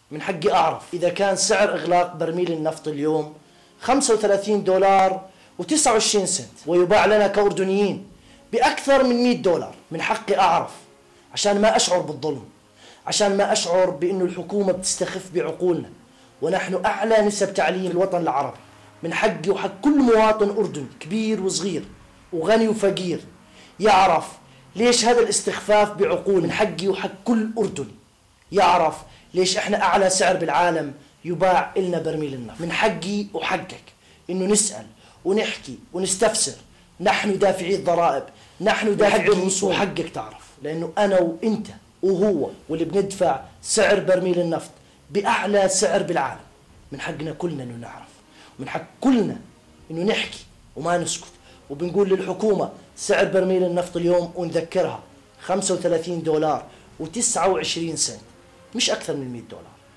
من حقي أعرف إذا كان سعر إغلاق برميل النفط اليوم 35 دولار و29 سنت ويباع لنا كأردنيين بأكثر من 100 دولار. من حقي أعرف عشان ما أشعر بالظلم، عشان ما أشعر بأنه الحكومة بتستخف بعقولنا، ونحن أعلى نسب تعليم الوطن العربي. من حقي وحق كل مواطن أردني كبير وصغير وغني وفقير يعرف ليش هذا الاستخفاف بعقول. من حقي وحق كل أردني يعرف ليش احنا أعلى سعر بالعالم يباع إلنا برميل النفط. من حقي وحقك إنه نسأل ونحكي ونستفسر. نحن دافعي الضرائب، نحن دافعي الرسوم. وحقك تعرف، لأنه أنا وإنت وهو واللي بندفع سعر برميل النفط بأعلى سعر بالعالم. من حقنا كلنا إنه نعرف، ومن حق كلنا إنه نحكي وما نسكت. وبنقول للحكومة سعر برميل النفط اليوم ونذكرها 35 دولار و29 سنت، مش أكثر من 100 دولار.